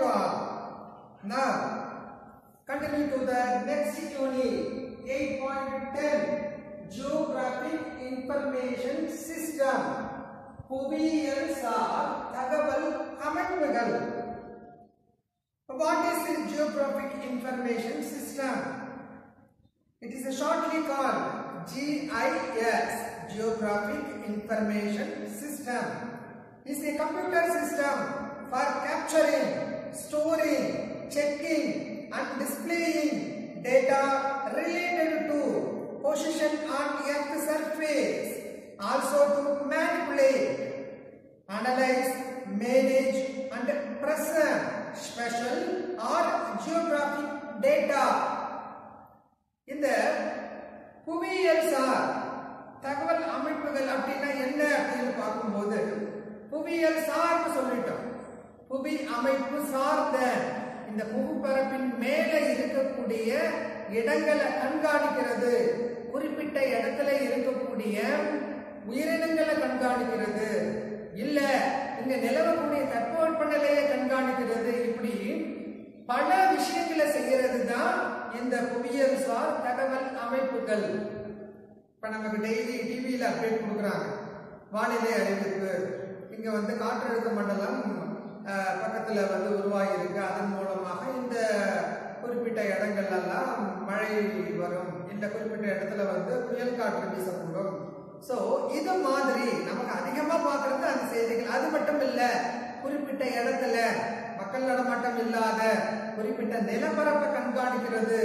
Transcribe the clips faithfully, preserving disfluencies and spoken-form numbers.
all. Now, continue to the next unit, eight point ten, Geographic Information System. புவியியல் சார் தகவல் அமைப்புகள். What is the Geographic Information System? It is shortly called G I S, Geographic Information System. It is a computer system for capturing, storing, checking and displaying data related to position on Earth's surface, also to manipulate, analyze, manage and present special or geographic data. இந்த புவியியல் சார் தகவல் அமைப்புகள் அப்படின்னா என்ன அப்படின்னு பார்க்கும்போது, புவியியல் சார்ந்து சொல்லிட்டோம். புவி அமைப்பு சார்ந்த இந்த புவிப்பரப்பின் மேலே இருக்கக்கூடிய இடங்களை கண்காணிக்கிறது, குறிப்பிட்ட இடத்துல இருக்கக்கூடிய உயிரினங்களை கண்காணிக்கிறது, இல்ல இங்க நிலவக்கூடிய தட்பவெப்பநிலையை கண்காணிக்கிறது. இப்படி பல விஷயங்களை செய்யறது தான் இந்த புவியியல் சார் தகவல் அமைப்புகள். இப்ப நமக்கு டெய்லி டிவியில அப்டேட் கொடுக்குறாங்க, வானிலை அறிவிப்பு, இங்க வந்து காற்றழுத்த மண்டலம் பக்கத்துல வந்து உருவாகி இருக்கு, அதன் மூலமாக இந்த குறிப்பிட்ட இடங்கள் எல்லாம் மழை வரும், இந்த குறிப்பிட்ட இடத்துல வந்து புயல் காற்று வீசக்கூடும். சோ இது மாதிரி நமக்கு அதிகமா பாக்குறது அந்த செய்திகள். அது மட்டும் இல்ல, குறிப்பிட்ட இடத்துல மக்கள் நடமாட்டம் இல்லாத குறிப்பிட்ட நிலப்பரப்பை கண்காணிக்கிறது.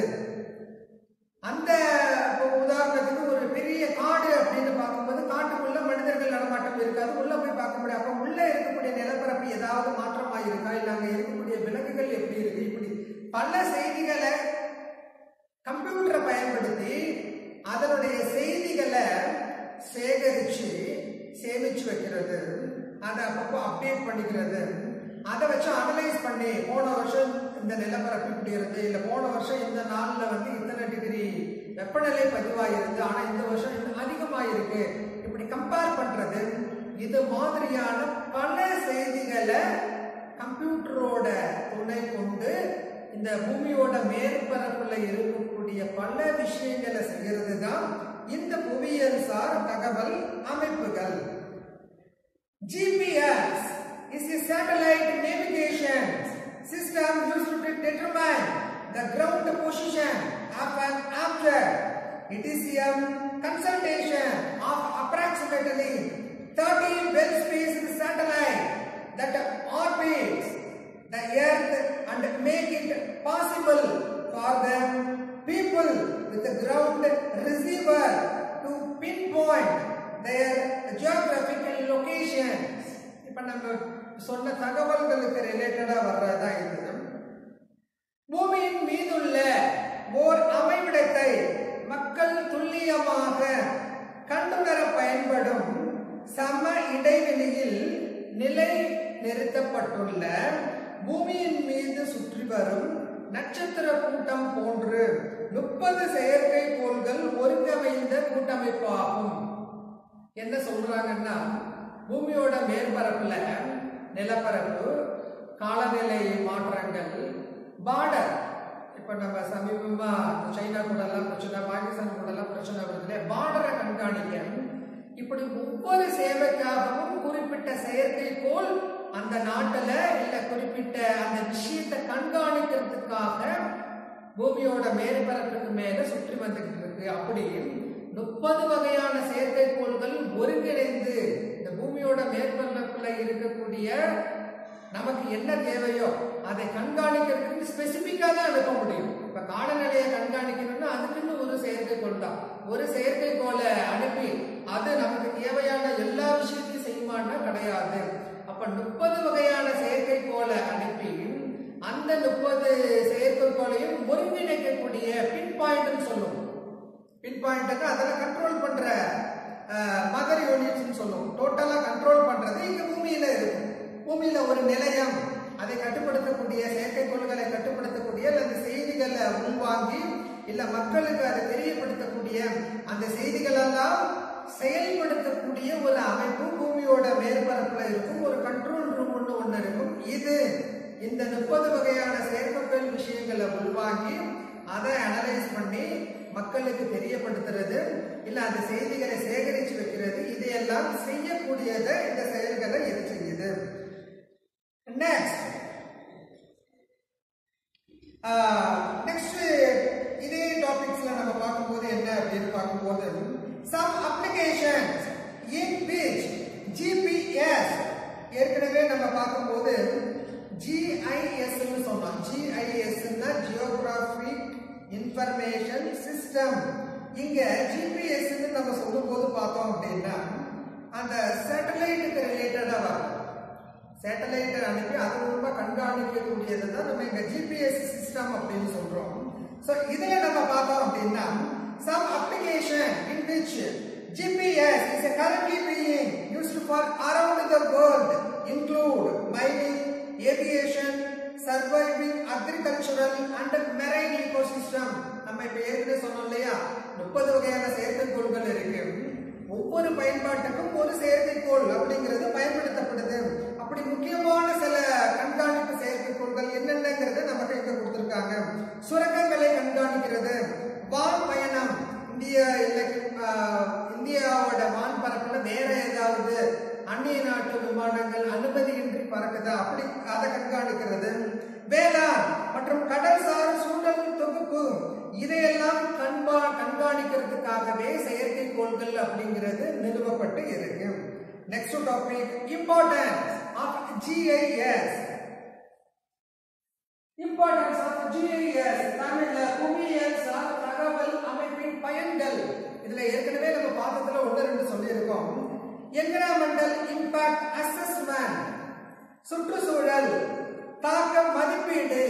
அந்த உதாரணத்துக்கு ஒரு பெரிய காடு அப்படின்னு பார்க்கும்போது, காட்டுக்குள்ள மனிதர்கள் நடமாட்டம் இருக்காது, உள்ள போய் பார்க்க முடியாது. அப்ப உள்ள இருக்கக்கூடிய நிலப்பரப்பு ஏதாவது மாற்றமாக இருக்கா, இல்ல அங்க இருக்கக்கூடிய விலங்குகள் எப்படி இருக்கு, இப்படி பல செய்திகளை கம்ப்யூட்டரை பயன்படுத்தி அதனுடைய செய்திகளை சேகரிச்சு சேமிச்சு வைக்கிறது, அதை அப்பப்போ அப்டேட் பண்ணிக்கிறது. அதை வச்சு அனலைஸ் பண்ணி போன வருஷம் இந்த நிலப்பரப்பு இப்படி இருந்து, இல்ல போன வருஷம் இந்த நாள்ல வந்து இத்தனை டிகிரி வெப்பநிலை பதிவாயிருந்து, ஆனா இந்த வருஷம் அதிகமாயிருக்கு, இப்படி கம்பேர் பண்றது. இது மாதிரியான பல செய்திகளை கம்ப்யூட்டரோட துணை கொண்டு இந்த பூமியோட மேற்பரப்புல இருக்கக்கூடிய பல விஷயங்களை செய்யறது தான் இந்த புவியியல் சார் தகவல் அமைப்புகள். G P S is a satellite navigation system used to determine the ground position of an object. It is a constellation of approximately thirty well-spaced satellites that orbits the Earth and make it possible for the people with the ground receiver to pinpoint their geographical locations. இப்ப நம்ம சொன்ன தகவல்களுக்கு ரிலேட்டடா வர்றதா இது. பூமியின் மீதுள்ள ஓர் அமைவிடத்தை மக்கள் துல்லியமாக கண்டுணர பயன்படும் சம இடைவெளியில் நிலை நிறுத்தப்பட்டுள்ள பூமியின் மீது சுற்றி வரும் நட்சத்திர கூட்டம் போன்று முப்பது செயற்கைக்கோள்கள் ஒருங்கமைந்த கூட்டமைப்பு ஆகும். என்ன சொல்றாங்கன்னா, பூமியோட மேற்பரப்புல நிலப்பரப்பு, காலநிலை மாற்றங்கள், பார்டர், இப்ப நம்ம சமீபமா சைனா கூட எல்லாம் பிரச்சனை, பாகிஸ்தான் கூட எல்லாம் பிரச்சனை வருது, பார்டரை கண்காணிக்க இப்படி ஒவ்வொரு சேவைக்காகவும் குறிப்பிட்ட செயற்கைக்கோள் அந்த நாட்டுல இல்ல குறிப்பிட்ட அந்த விஷயத்தை கண்காணிக்கிறதுக்காக பூமியோட மேற்பரப்புக்கு மேல சுற்றி வந்துகிட்டு இருக்கு. அப்படி முப்பது வகையான செயற்கைக்கோள்கள் ஒருங்கிணைந்து இந்த பூமியோட மேற்பரப்புல இருக்கக்கூடிய நமக்கு என்ன தேவையோ அதை கண்காணிக்கிறதுக்கு ஸ்பெசிபிக்கா தான் அனுப்ப முடியும். இப்ப காலநிலையை கண்காணிக்கணும்னா அதுக்குன்னு ஒரு செயற்கைக்கோள் தான். ஒரு செயற்கைக்கோளை அனுப்பி அது நமக்கு தேவையான எல்லா விஷயத்தையும் செய்யுமான்னா கிடையாது. அப்ப முப்பது வகையான செயற்கைக்கோளை அனுப்பி அந்த முப்பது செயற்கைக்கோளையும் ஒருங்கிணைக்கக்கூடிய பின் பாயிண்ட் சொல்லுவோம். பின் பாயிண்ட் அதெல்லாம் கண்ட்ரோல் பண்ற மதர் யூனிட்ஸ் சொல்லுவோம். டோட்டலா கண்ட்ரோல் பண்றது இங்க பூமியில இருக்கும். பூமியில ஒரு நிலையம், அதை கட்டுப்படுத்தக்கூடிய செயற்கைக்கோள்களை கட்டுப்படுத்தக்கூடிய அந்த செய்திகளை உள்வாங்கி இல்ல மக்களுக்கு அதை தெரியப்படுத்தக்கூடிய அந்த செய்திகள் எல்லாம் செயல்படுத்தக்கூடிய ஒரு அமைப்பு பூமியோட மேற்பரப்புல இருக்கும். ஒரு கண்ட்ரோல் ரூம் ஒன்று ஒன்று இருக்கும். இது இந்த முப்பது வகையான செயற்கைக்கோள் விஷயங்களை உள்வாங்கி அதை அனலைஸ் பண்ணி மக்களுக்கு தெரியப்படுத்துறது இல்ல அந்த செய்திகளை சேகரிச்சு வைக்கிறது இதையெல்லாம் செய்யக்கூடியதை இந்த செயல்களை இது செய்யுது. நெக்ஸ்ட் நெக்ஸ்ட் இதே டாபிக்ஸ்ல நம்ம பார்க்கும்போது என்ன அப்படின்னு பார்க்கும்போது some applications in which G P S ஏற்கனவே நம்ம பார்க்கும்போது G I S ன்னு சொன்னோம். G I S ன்னா Geographic Information System. இங்க G P S ன்னு நம்ம சொல்லும்போது பார்த்தோம் அப்படின்னா அந்த சேட்டலைட்டுக்கு ரிலேட்டடா வரும். சேட்டலைட் அனுப்பி அது மூலமா கண்காணிக்கக்கூடியது தான் நம்ம இங்க G P S சிஸ்டம் அப்படின்னு சொல்றோம். சோ இதுல நம்ம பார்த்தோம் அப்படின்னா some application in which G P S is currently being used for around the world include mining, aviation, surviving agricultural and marine ecosystem. நம்ம இப்ப ஏற்கனவே சொன்னோம் இல்லையா முப்பது வகையான செயற்கைக்கோள்கள் இருக்கு. ஒவ்வொரு பயன்பாட்டுக்கும் ஒரு செயற்கைக்கோள் அப்படிங்கிறது பயன்படுத்தப்படுது. அப்படி முக்கியமான சில கண்காணிப்பு செயற்கைக்கோள்கள் என்னென்னங்கிறத நமக்கு இங்க கொடுத்திருக்காங்க. சுரங்கங்களை கண்காணிக்கிறது, வான் பயணம், இந்திய இந்தியாவோட வான் பரப்புல வேற ஏதாவது அந்நிய நாட்டு விமானங்கள் அனுமதியின்றி பறக்குதா அப்படி அதை கண்காணிக்கிறது, வேளாண் மற்றும் கடல்சார் சூழல் தொகுப்பு இதையெல்லாம் கண்பா கண்காணிக்கிறதுக்காகவே செயற்கைக்கோள்கள் அப்படிங்கிறது நிறுவப்பட்டு இருக்கு. Next topic importance of G I S. Importance of G I S தமிழ்ல புவியியல் சார் தகவல் அமைப்பின் பயன்கள். இதுல ஏற்கனவே நம்ம பார்த்ததுல ஒன்று ரெண்டு சொல்லியிருக்கோம். என்விரான்மெண்டல் இம்பாக்ட் அசஸ்மெண்ட், சுற்றுச்சூழல் தாக்க மதிப்பீடு,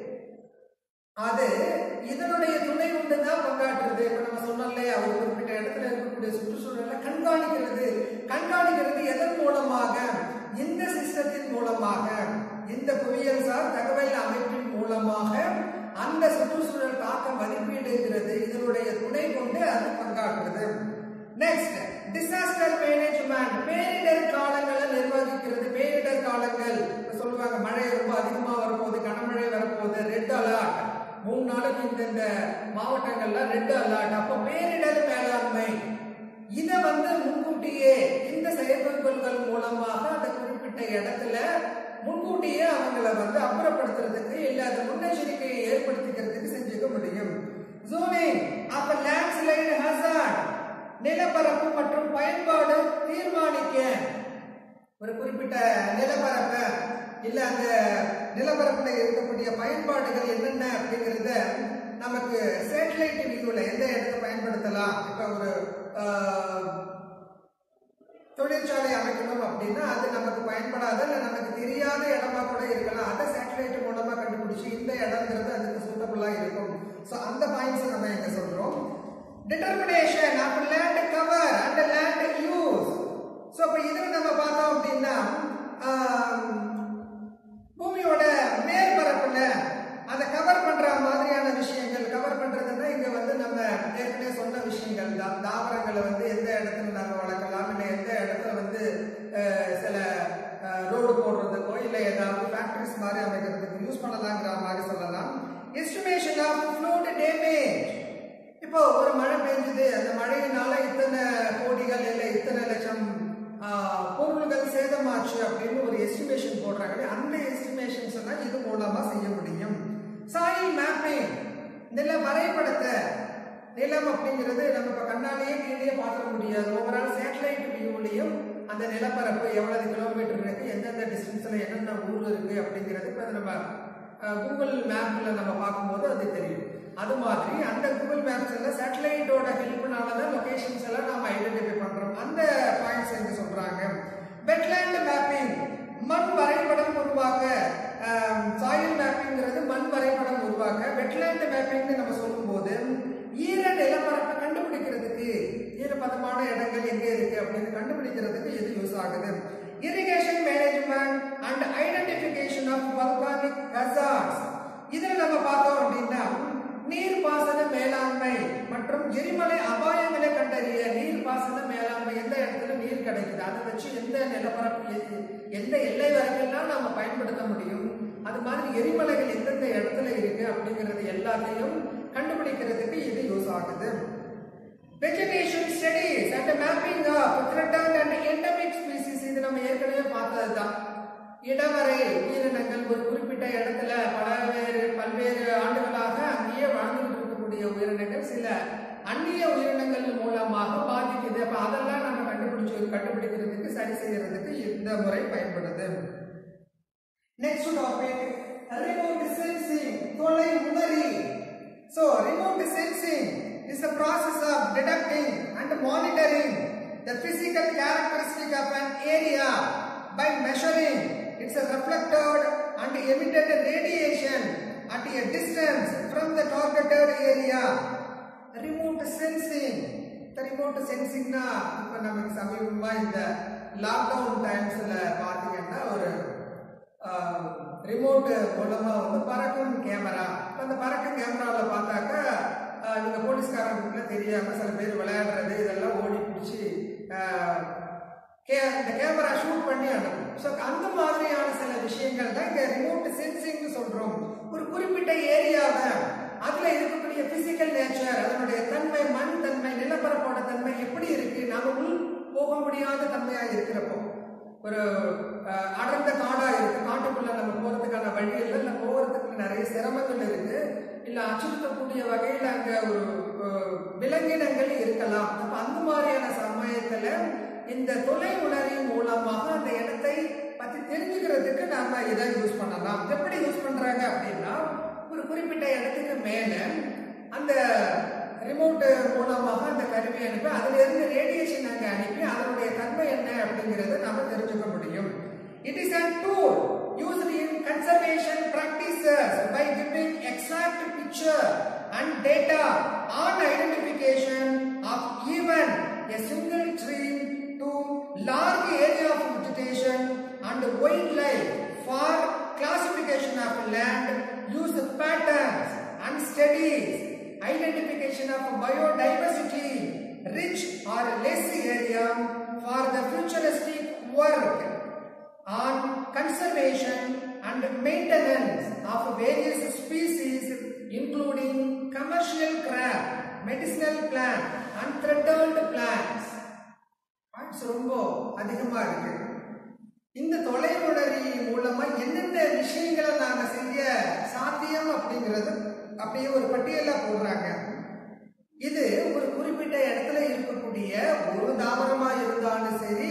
அது இதனுடைய துணை கொண்டு தான் பங்காற்றுறது. இப்ப நம்ம சொன்னோம் இல்லையா ஒரு குறிப்பிட்ட இடத்துல இருக்கக்கூடிய சுற்றுச்சூழலை கண்காணிக்கிறது. கண்காணிக்கிறது எதன் மூலமாக? இந்த சிஸ்டத்தின் மூலமாக, இந்த புவியியல் சார் தகவல் அமைப்பின் மூலமாக அந்த சுற்றுச்சூழல் தாக்க மதிப்பீடுங்கிறது இதனுடைய துணை கொண்டு அது பங்காற்றுறது. நெக்ஸ்ட் டிசாஸ்டர் மேனேஜ்மெண்ட், பேரிடர் காலங்களை நிர்வகிக்கிறது. பேரிடர் காலங்கள் சொல்லுவாங்க மழை ரொம்ப அதிகமா வரும்போது, கனமழை வரப்போகுது, ரெட் அலர்ட், மூணு நாளுக்கு இந்த இந்த மாவட்டங்கள்ல ரெட் அலர்ட். அப்ப பேரிடர் மேலாண்மை இத வந்து முன்கூட்டியே இந்த செயற்கைக்கோள்கள் மூலமாக அந்த குறிப்பிட்ட இடத்துல முன்கூட்டியே அவங்களை வந்து அப்புறப்படுத்துறதுக்கு இல்ல அந்த முன்னெச்சரிக்கையை ஏற்படுத்திக்கிறதுக்கு செஞ்சுக்க முடியும். ஜோனிங் அப்ப லேண்ட்ஸ்லைட் ஹசார்ட், நிலப்பரப்பு மற்றும் பயன்பாடு தீர்மானிக்க ஒரு குறிப்பிட்ட நிலப்பரப்பு இல்ல அந்த நிலப்பரப்புல இருக்கக்கூடிய பயன்பாடுகள் என்னென்ன அப்படிங்கறத நமக்கு சேட்டலைட் வியூல எந்த இடத்தை பயன்படுத்தலாம். இப்ப ஒரு தொழிற்சாலை அமைக்கணும் அப்படின்னா அது நமக்கு பயன்படாத இல்ல நமக்கு தெரியாத இடமா கூட இருக்கலாம். அதை சேட்டலைட் மூலமா கண்டுபிடிச்சு இந்த இடம்ங்கிறது அதுக்கு சூட்டபிளா இருக்கும். சோ அந்த பாயிண்ட்ஸ் நம்ம எங்க சொல்றோம். Determination of land cover and land use. So அப்ப இதுல நம்ம பார்த்தோம் அப்படின்னா பூமியோட மேற்பரப்புல அதை கவர் பண்ற மாதிரியான விஷயங்கள். கவர் பண்றதுன்னா இங்க வந்து நம்ம ஏற்கனவே சொன்ன விஷயங்கள் தான். தாவரங்களை வந்து எந்த இடத்துல நம்ம வளர்க்கலாம், இல்லை எந்த இடத்துல வந்து சில ரோடு போடுறதுக்கோ இல்லை ஏதாவது ஃபேக்டரிஸ் மாதிரி அமைக்கிறதுக்கு யூஸ் பண்ணலாங்கிற மாதிரி சொல்லலாம். எஸ்டிமேஷன் ஆஃப் ஃப்ளூட் டேமேஜ், இப்போ ஒரு மழை பெஞ்சது, அந்த மழையினால இத்தனை கோடிகள் இல்லை இத்தனை லட்சம் பொருள்கள் சேதமாச்சு அப்படின்னு ஒரு எஸ்டிமேஷன் போடுறாங்க. அந்த எஸ்டிமேஷன்ஸ் எல்லாம் இது மூலமா செய்ய முடியும். சாயில் மேப்பிங், நில வரைபடத்தை, நிலம் அப்படிங்கிறது நம்ம இப்ப கண்ணாலேயே கீழே பார்க்க முடியாது. ஓவரால் சேட்டலைட் வியூலையும் அந்த நிலப்பரப்பு எவ்வளவு கிலோமீட்டர் இருக்கு, எந்தெந்த டிஸ்டன்ஸ்ல என்னென்ன ஊர் இருக்கு அப்படிங்கிறது இப்ப நம்ம கூகுள் மேப்ல நம்ம பார்க்கும்போது அது தெரியும். அது மாதிரி அந்த கூகுள் மேப்ஸ் எல்லாம் சேட்டலைட்டோட ஹெல்ப்னாலதான் லொகேஷன்ஸ் எல்லாம் நம்ம ஐடென்டிஃபை பண்றோம். அந்த பாயிண்ட்ஸ் எங்க சொல்றாங்க. வெட்லேண்ட் மேப்பிங், மண் வரைபடம் உருவாக்க. சாயில் மேப்பிங்கிறது மண் வரைபடம் உருவாக்க. வெட்லேண்ட் மேப்பிங் நம்ம சொல்லும் போது ஈர நிலப்பரப்பை கண்டுபிடிக்கிறதுக்கு, ஈரப்பதமான இடங்கள் எங்க இருக்கு அப்படின்னு கண்டுபிடிக்கிறதுக்கு இது யூஸ் ஆகுது. Irrigation management and identification of volcanic hazards. இதுல நம்ம பார்த்தோம் அப்படின்னா நீர்ப்பாசன மேலாண்மை மற்றும் எரிமலை அபாயங்களை கண்டறிய. நீர்ப்பாசன மேலாண்மை, எந்த இடத்துல நீர் கிடைக்குது அதை வச்சு எந்த நிலப்பரப்பு எந்த எல்லை வரைக்கும் நம்ம பயன்படுத்த முடியும், அது மாதிரி எரிமலைகள் எந்தெந்த இடத்துல இருக்கு அப்படிங்கிறது எல்லாத்தையும் கண்டுபிடிக்கிறதுக்கு இது யூஸ் ஆகுது. Vegetation studies and mapping of threatened and endemic species இது நம்ம ஏற்கனவே பார்த்ததுதான். இடவரை உயிரினங்கள் ஒரு குறிப்பிட்ட இடத்துல பல்வேறு பல்வேறு ஆண்டுகளாக அங்கேயே வாழ்ந்துட்டு இருக்கக்கூடிய உயிரினங்கள் சில அந்நிய உயிரினங்கள் மூலமாக பாதிக்குது. அப்ப அதெல்லாம் நம்ம கண்டுபிடிச்சு கண்டுபிடிக்கிறதுக்கு சரி செய்யறதுக்கு இந்த முறை பயன்படுது. நெக்ஸ்ட் டாபிக் remote sensing, தொலை உணரி. So remote sensing is the process of detecting and monitoring the physical characteristic of an area by measuring its reflected and emitted radiation at a distance from the targeted area. Remote sensing, the remote sensing na இப்ப நமக்கு சமீபமா இந்த lockdown டைம்ஸ்ல பாத்தீங்கன்னா ஒரு remote மூலமா வந்து பறக்கும் கேமரா. அந்த பறக்கும் கேமராவில் பார்த்தாக்கா நீங்க போலீஸ்காரங்களுக்கு தெரியாம சில பேர் விளையாடுறது இதெல்லாம் ஓடி பிடிச்சி இந்த கேமரா ஷூட் பண்ணி அனுப்பும். ஸோ அந்த மாதிரியான சில விஷயங்கள் தான் இங்க ரிமோட் சென்சிங்னு சொல்றோம். ஒரு குறிப்பிட்ட ஏரியாவை அதுல இருக்கக்கூடிய பிசிக்கல் நேச்சர், அதனுடைய தன்மை, மண் தன்மை, நிலப்பரப்போட தன்மை எப்படி இருக்கு, நாம உள் போக முடியாத தன்மையா இருக்கிறப்போ ஒரு அடர்ந்த காடா இருக்கு, காட்டுக்குள்ள நம்ம போறதுக்கான வழி இல்லை, இல்லை போறதுக்கு நிறைய சிரமங்கள் இருக்கு, இல்ல அச்சுறுத்தக்கூடிய வகையில் அங்க ஒரு விலங்கினங்கள் இருக்கலாம். அப்ப அந்த மாதிரியான சமயத்துல இந்த தொலை உணரி மூலமாக அந்த இடத்தை பத்தி தெரிஞ்சுக்கிறதுக்கு நாம இதை யூஸ் பண்ணலாம். எப்படி யூஸ் பண்றாங்க அப்படின்னா ஒரு குறிப்பிட்ட இடத்துக்கு மேல அந்த ரிமோட் மூலமாக அந்த கருவி அனுப்பி அதுல இருந்து ரேடியேஷன் அங்க அனுப்பி அதனுடைய தன்மை என்ன அப்படிங்கறத நாம தெரிஞ்சுக்க முடியும். It is a tool used in conservation practices by giving exact picture and data on identification of even a single tree to large area of vegetation and wildlife for classification of land, use patterns and studies, identification of biodiversity, rich or less area for the futuristic work on conservation and maintenance of various species including commercial crab, medicinal plants and threatened plants. Points ரொம்ப அதிகமா இருக்கு. இந்த தொலை உணரி மூலமா என்னென்ன விஷயங்களை நாம செய்ய சாத்தியம் அப்படிங்கிறது அப்படியே ஒரு பட்டியலா போடுறாங்க. இது ஒரு குறிப்பிட்ட இடத்துல இருக்கக்கூடிய ஒரு தாவரமா இருந்தாலும் சரி,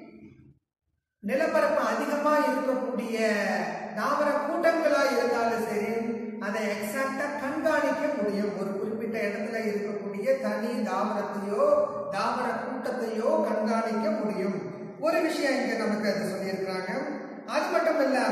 நிலப்பரப்பு அதிகமா இருக்கக்கூடிய தாவர கூட்டங்களா இருந்தாலும் சரி, அதை எக்ஸாக்டா கண்காணிக்க முடியும். ஒரு குறிப்பிட்ட இடத்துல இருக்கக்கூடிய தனி தாவரத்தையோ தாவர கூட்டத்தையோ கண்காணிக்க முடியும். ஒரு விஷயம் இங்க நமக்கு அது சொல்லியிருக்கிறாங்க. அது மட்டும் இல்லாம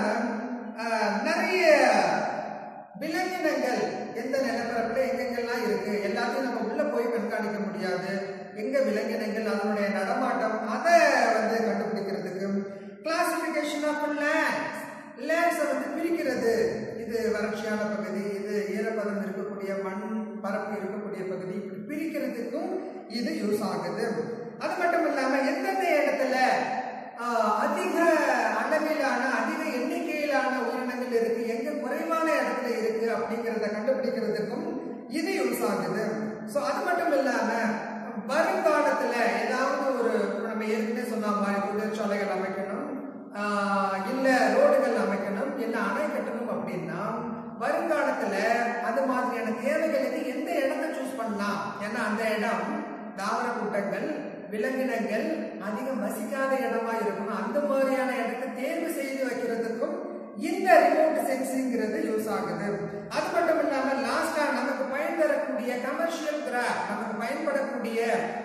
நிறைய விலங்கினங்கள் எந்த நிலப்பரப்புல எங்கெங்கெல்லாம் இருக்கு எல்லாத்தையும் நம்ம உள்ள போய் கண்காணிக்க முடியாது. எங்க விலங்கினங்கள் அதனுடைய நடமாட்டம் அதை வந்து கண்டுபிடிக்கிறதுக்கு கிளாசிபிகேஷன் ஆஃப் லேண்ட்ஸ், லேண்ட்ஸை வந்து பிரிக்கிறது, இது வறட்சியான பகுதி, இது ஈரப்பதம் இருக்கக்கூடிய மண் பரப்பு இருக்கக்கூடிய பகுதி, இப்படி பிரிக்கிறதுக்கும் இது யூஸ் ஆகுது. அது மட்டும் இல்லாம எந்தெந்த இடத்துல அதிக அளவிலான அதிக எண்ணிக்கையிலான உயிரினங்கள் இருக்கு, எங்க குறைவான இடத்துல இருக்கு அப்படிங்கிறத கண்டுபிடிக்கிறதுக்கும் இது யூஸ் ஆகுது. ஸோ அது மட்டும் இல்லாம வருங்காலத்துல ஏதாவது ஒரு நம்ம ஏற்கனவே சொன்ன மாதிரி தொழிற்சாலைகள் அமைக்கணும், இல்ல ரோடுகள் அமைக்கணும், இல்ல அணை கட்டணும் அப்படின்னா வருங்காலத்துல அது மாதிரியான தேவைகளுக்கு எந்த இடத்தை சூஸ் பண்ணலாம். ஏன்னா அந்த இடம் தாவர கூட்டங்கள் விலங்கினங்கள் அதிகம் வசிக்காத இடமா இருக்கணும். அந்த மாதிரியான இடத்தை தேர்வு செய்து வைக்கிறதுக்கும் இந்த ரிமோட் சென்சிங்கிறது யூஸ் ஆகுது. அது மட்டும் இல்லாம லாஸ்டா நமக்கு பயன் தரக்கூடிய கமர்ஷியல் கிராப், நமக்கு பயன்படக்கூடிய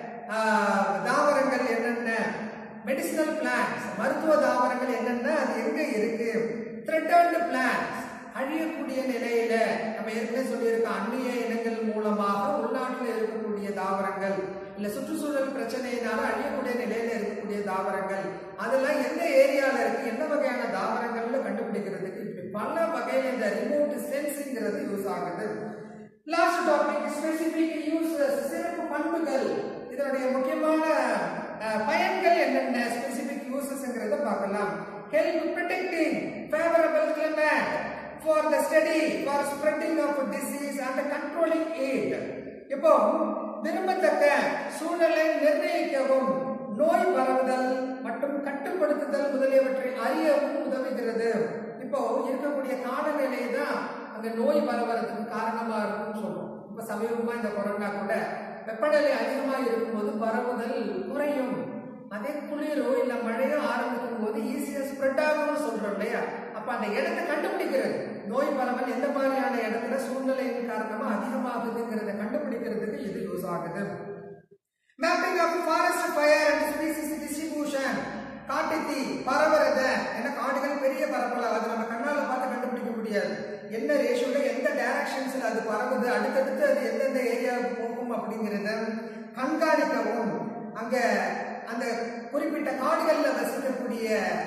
தாவரங்கள் என்னென்ன, மெடிசினல் பிளான்ட்ஸ் மருத்துவ தாவரங்கள் என்னென்ன, அது எங்க இருக்கு, த்ரெட்டன்ட் பிளான்ட்ஸ் அழியக்கூடிய நிலையில நம்ம ஏற்கனவே சொல்லியிருக்க அந்நிய இனங்கள் மூலமாக உள்நாட்டில் இருக்கக்கூடிய தாவரங்கள், இல்ல சுற்றுச்சூழல் பிரச்சனையினால அழியக்கூடிய நிலையில இருக்கக்கூடிய தாவரங்கள், அதெல்லாம் எந்த ஏரியால இருக்கு, என்ன வகையான தாவரங்கள்ல கண்டுபிடிக்கிறதுக்கு இப்படி பல வகையில இந்த ரிமோட் சென்சிங்கிறது யூஸ் ஆகுது. லாஸ்ட் டாபிக் ஸ்பெசிபிக் யூசஸ், சிறப்பு பண்புகள், இதனுடைய முக்கியமான பயன்கள் என்னென்ன, ஸ்பெசிபிக் யூசஸ்ங்கிறத பார்க்கலாம். help predicting favorable climate for the study, for spreading of disease and controlling it. இப்போ விரும்பத்தக்க சூழலை நிர்ணயிக்கவும் நோய் பரவுதல் மற்றும் கட்டுப்படுத்துதல் முதலியவற்றை அறியவும் உதவுகிறது. இப்போ இருக்கக்கூடிய காலநிலை தான் அந்த நோய் பரவுறதுக்கு காரணமா இருக்கும்னு சொல்றோம். இப்ப சமீபமா இந்த கொரோனா கூட வெப்பநிலை அதிகமா இருக்கும்போது பரவுதல் குறையும். அதே குளிரோ இல்ல மழையோ ஆரம்பிக்கும் போது ஈஸியா ஸ்ப்ரெட் ஆகும்னு சொல்றோம் இல்லையா? அப்ப அந்த இடத்தை கண்டுபிடிக்கிறது, நோய் பரவல் எந்த மாதிரியான இடத்துல சூழ்நிலையின் காரணமா அதிகமாகுதுங்கிறத கண்டுபிடிக்கிறதுக்கு இது யூஸ் ஆகுது. Mapping of forest fire and species distribution, காட்டுத்தீ பரவுறத, ஏன்னா காடுகள் பெரிய பரப்பல அது நம்ம கண்ணால பார்த்து கண்டுபிடிக்க முடியாது. என்ன ரேஷியோல எந்த டைரக்ஷன்ஸ்ல அது பரவுது, அடுத்தடுத்து அது எந்தெந்த ஏரியாவுக்கு போகும் அப்படிங்கிறத கண்காணிக்கவும், அங்க அந்த குறிப்பிட்ட காடுகள்ல வசிக்கக்கூடிய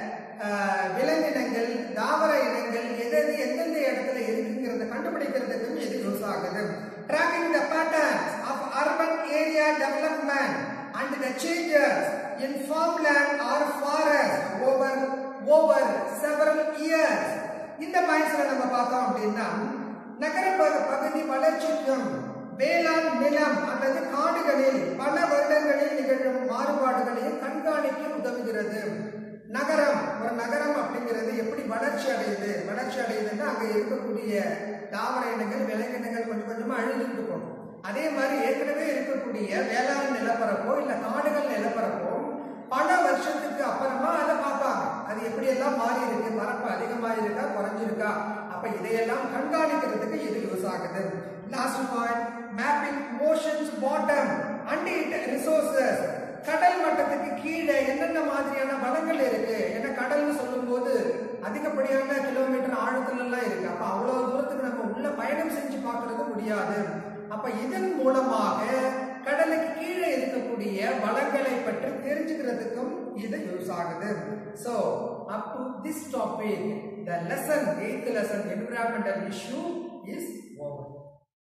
விலங்கினங்கள் தாவர இனங்கள் எது எந்தெந்த இடத்துல இருக்குங்கிறத கண்டுபிடிக்கிறதுக்கும் இது யூஸ் ஆகுது. Tracking the patterns of urban area development and the changes in farmland or forest over over several years. இந்த பாயிண்ட்ஸ்ல நம்ம பார்த்தோம் அப்படின்னா நகர பகுதி வளர்ச்சிக்கும் வேளாண் நிலம் அல்லது காடுகளில் பல வருடங்களில் நிகழும் மாறுபாடுகளையும் கண்காணிக்க உதவுகிறது. நகரம், ஒரு நகரம் அப்படிங்கிறது எப்படி வளர்ச்சி அடையுது, வளர்ச்சி அடையுதுன்னா அங்க இருக்கக்கூடிய தாவர இனங்கள் விலங்கினங்கள் கொஞ்சம் கொஞ்சமா அழிஞ்சுட்டு போகும். அதே மாதிரி ஏற்கனவே இருக்கக்கூடிய வேளாண் நிலப்பரப்போ இல்ல காடுகள் நிலப்பரப்போ பல வருஷத்துக்கு அப்புறமா அதை பார்ப்பாங்க, அது எப்படி எல்லாம் மாறி இருக்கு, பரப்பு அதிகமா இருக்கா குறைஞ்சிருக்கா. அப்ப இதையெல்லாம் கண்காணிக்கிறதுக்கு இது யூஸ் ஆகுது. Last point, mapping oceans bottom and it resources, கடல் மட்டத்துக்கு கீழே என்னென்ன மாதிரியான வளங்கள் இருக்கு. ஏன்னா கடல்னு சொல்லும் போது அதிகப்படியான கிலோமீட்டர் ஆழத்துல எல்லாம் இருக்கு. அப்ப அவ்வளவு தூரத்துக்கு நம்ம உள்ள பயணம் செஞ்சு பார்க்கறது முடியாது. அப்ப இதன் மூலமாக கடலுக்கு கீழே இருக்கக்கூடிய வளங்களை பற்றி தெரிஞ்சுக்கிறதுக்கும் இது யூஸ் ஆகுது. So up to this topic, the lesson, eighth lesson, environmental issue is over.